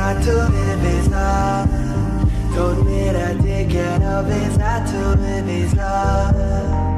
hard to live is love. Told me to take care of his hard to live is love.